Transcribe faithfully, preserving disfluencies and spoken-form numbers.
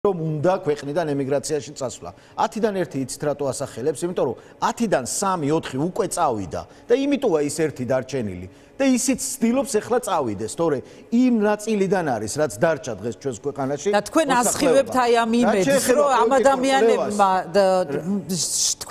რომ უნდა ქვეყნიდან ემიგრაციაში წასვლა. ათიდან ერთი იცით რატო ასახელებს, იმიტომ რომ ათიდან სამი ოთხი უკვე წავიდა და იმიტომა ის ერთი დარჩენილი. და ისიც ცდილობს ახლა წავიდეს, თორე იმ ნაწილიდან არის, რაც დარჩა დღეს ჩვენს ქვეყანაში. და თქვენ ასხივებთ აი ამ იმედს, რომ ამ ადამიანებმა